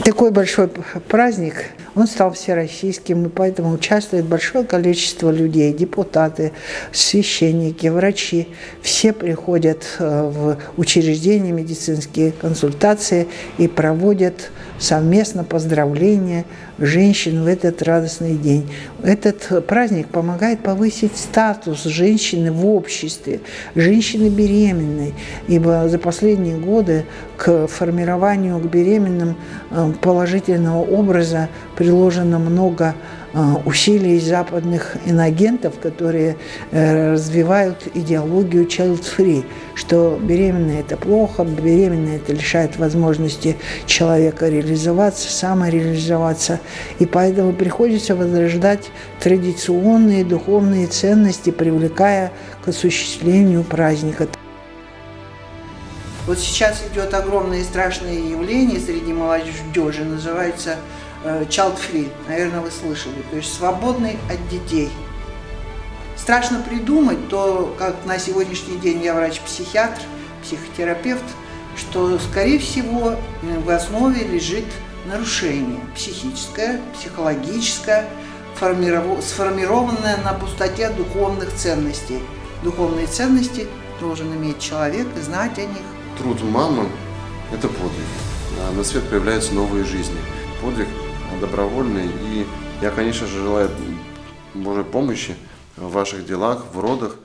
Такой большой праздник, он стал всероссийским, и поэтому участвует большое количество людей, депутаты, священники, врачи. Все приходят в учреждения медицинские, консультации и проводят совместно поздравления женщин в этот радостный день. Этот праздник помогает повысить статус женщины в обществе, женщины беременной, ибо за последние годы к формированию к беременным положительного образа приложено много усилий западных инагентов, которые развивают идеологию child-free, что беременная – это плохо, беременная – это лишает возможности человека реализоваться, самореализоваться. И поэтому приходится возрождать традиционные духовные ценности, привлекая к осуществлению праздника. Вот сейчас идет огромное и страшное явление среди молодежи, называется child-free, наверное, вы слышали, то есть свободный от детей. Страшно придумать то, как на сегодняшний день я врач-психиатр, психотерапевт, что, скорее всего, в основе лежит нарушение психическое, психологическое, сформированное на пустоте духовных ценностей. Духовные ценности должен иметь человек и знать о них. Труд мамы – это подвиг. На свет появляются новые жизни. Подвиг добровольный. И я, конечно же, желаю Божьей помощи в ваших делах, в родах.